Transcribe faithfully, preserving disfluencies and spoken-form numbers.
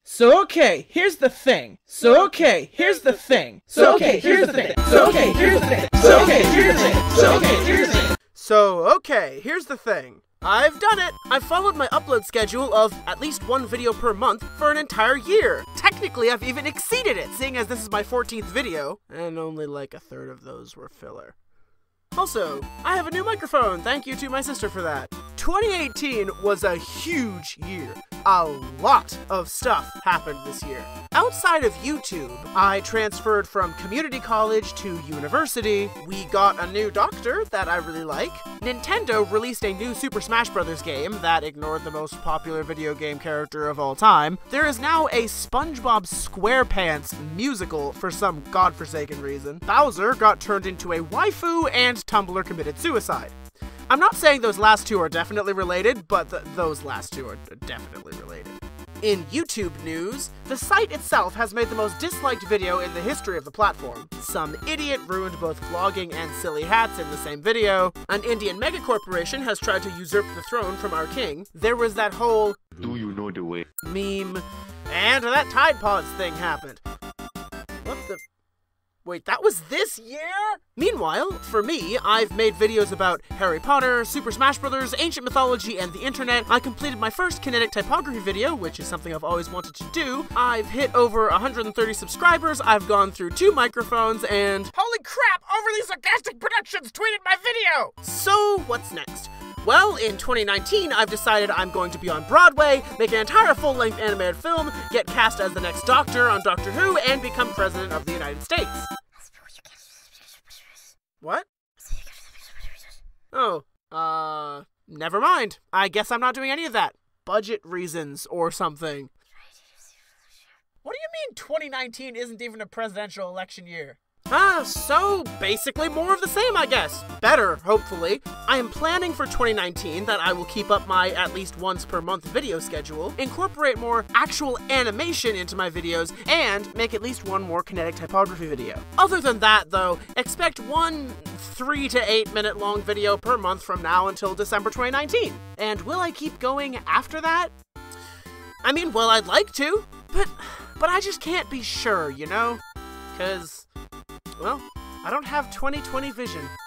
So okay, here's the thing. So okay, here's the thing. So okay, here's the thing. So okay, here's the thing. So okay, here's the thing. So okay, here's the thing. So okay, here's the thing. I've done it! I've followed my upload schedule of at least one video per month for an entire year. Technically, I've even exceeded it, seeing as this is my fourteenth video, and only like a third of those were filler. Also, I have a new microphone, thank you to my sister for that. twenty eighteen was a huge year. A lot of stuff happened this year. Outside of YouTube, I transferred from community college to university. We got a new doctor that I really like. Nintendo released a new Super Smash Bros. Game that ignored the most popular video game character of all time. There is now a SpongeBob SquarePants musical for some godforsaken reason. Bowser got turned into a waifu and Tumblr committed suicide. I'm not saying those last two are definitely related, but th those last two are definitely related. In YouTube news, the site itself has made the most disliked video in the history of the platform. Some idiot ruined both vlogging and silly hats in the same video. An Indian megacorporation has tried to usurp the throne from our king. There was that whole "do you know the way" meme. And that Tide Pods thing happened. What the... Wait, that was this year? Meanwhile, for me, I've made videos about Harry Potter, Super Smash Bros., ancient mythology, and the internet. I completed my first kinetic typography video, which is something I've always wanted to do. I've hit over one hundred thirty subscribers, I've gone through two microphones, and holy crap, Overly Sarcastic Productions tweeted my video! So, what's next? Well, in twenty nineteen, I've decided I'm going to be on Broadway, make an entire full-length animated film, get cast as the next Doctor on Doctor Who, and become President of the United States. What? Oh, uh, never mind. I guess I'm not doing any of that. Budget reasons or something. What do you mean twenty nineteen isn't even a presidential election year? Ah, so basically more of the same, I guess. Better, hopefully. I am planning for twenty nineteen that I will keep up my at least once per month video schedule, incorporate more actual animation into my videos, and make at least one more kinetic typography video. Other than that, though, expect one three to eight minute long video per month from now until December twenty nineteen. And will I keep going after that? I mean, well, I'd like to, but, but I just can't be sure, you know? 'Cause... well, I don't have twenty twenty vision.